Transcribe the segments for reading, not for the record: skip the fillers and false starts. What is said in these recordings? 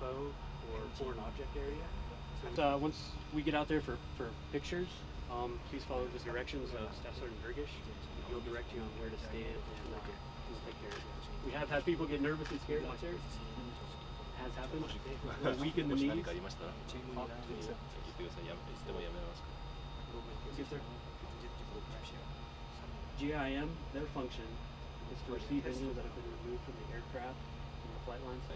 FO or foreign object area. So once we get out there for pictures, please follow the directions of Staff Sergeant Gergish. He'll direct you on where to stand and we'll take care of it. We have had people get nervous and scared out there. Has happened. Weak in the knees. Yes, sir. GIM, their function is to receive engines that have been removed from the aircraft from the flight lines.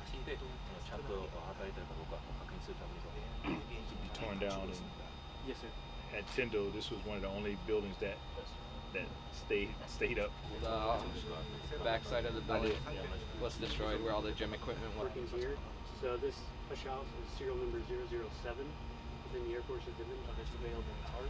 Torn down. And yes, sir. at Tyndall, this was one of the only buildings that stayed up. The backside of the building was destroyed where all the gym equipment was. Working here. So this push house is serial number 007 within the Air Force's division of its available part.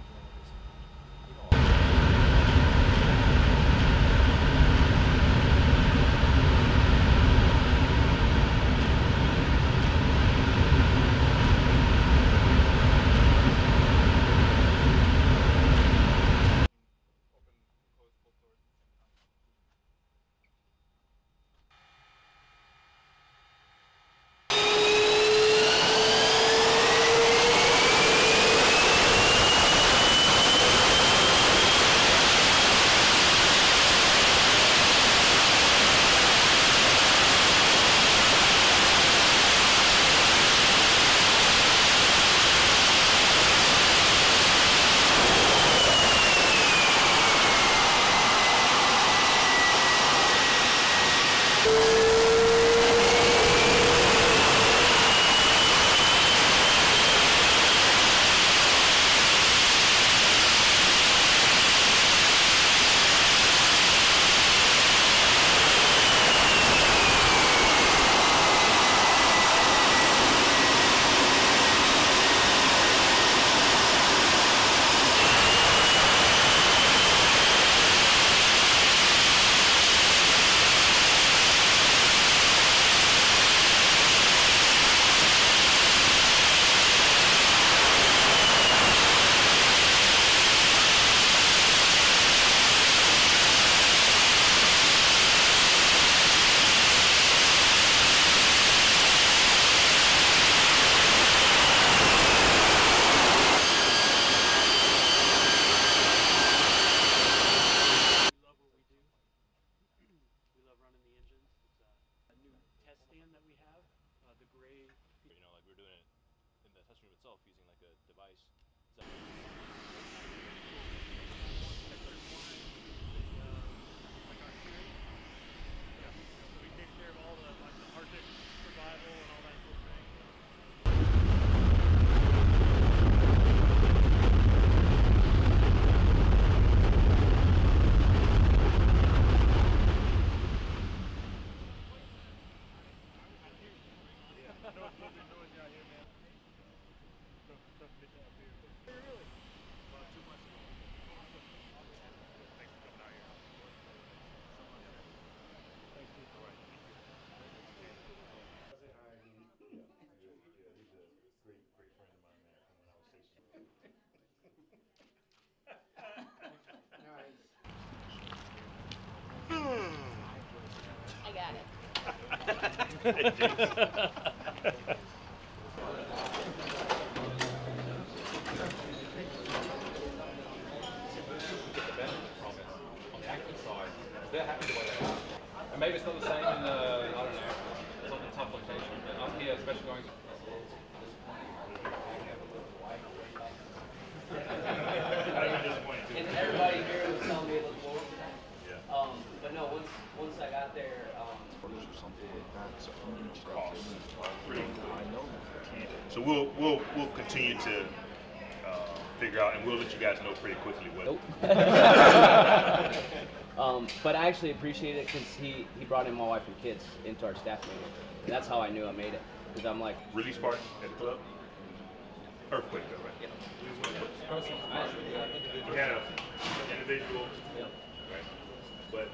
Itself using like a device. So we take care of all the Arctic survival and all that sort of thing. I got it. On the active side, they're happy the way they are. And maybe it's not the same in the, I don't know, it's not the tough location, but up here, especially going and everybody here was telling me it looked forward to that. But no, once I got there, So we'll continue to figure out, and we'll let you guys know pretty quickly what. Nope. But I actually appreciate it because he brought in my wife and kids into our staff meeting, and that's how I knew I made it. Because I'm like, release party at the club. Earthquake, though, right? Yeah. You had an individual. Yep. Right. But.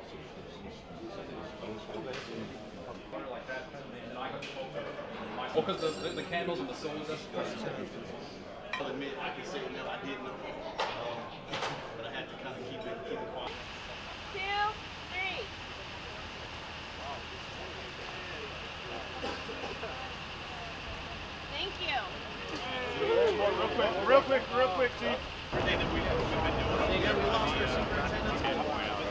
like that, and I got well, because the candles and the cylinders. I'll admit, I can say no, I didn't know, but I had to kind of keep it quiet. 2, 3. real quick, Chief. Everything that we've been doing. We lost our superintendent.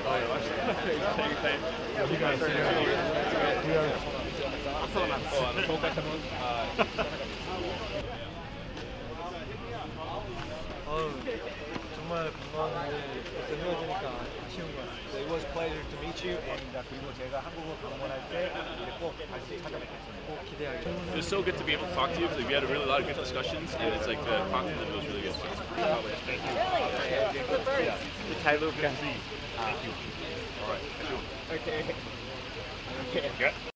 정말 건강한데 벌써 헤어지니까 아쉬운 것 같아요. It was a pleasure to meet you, and 그리고 제가 한국을 방문할 때 이제 꼭 다시 찾아뵙겠습니다. 꼭 기대하겠습니다. It was so good to be able to talk to you because we had a really lot of good discussions, and it's like the talking to them was really good. Thank you. 잘 볼게요. All right. Okay. Yeah.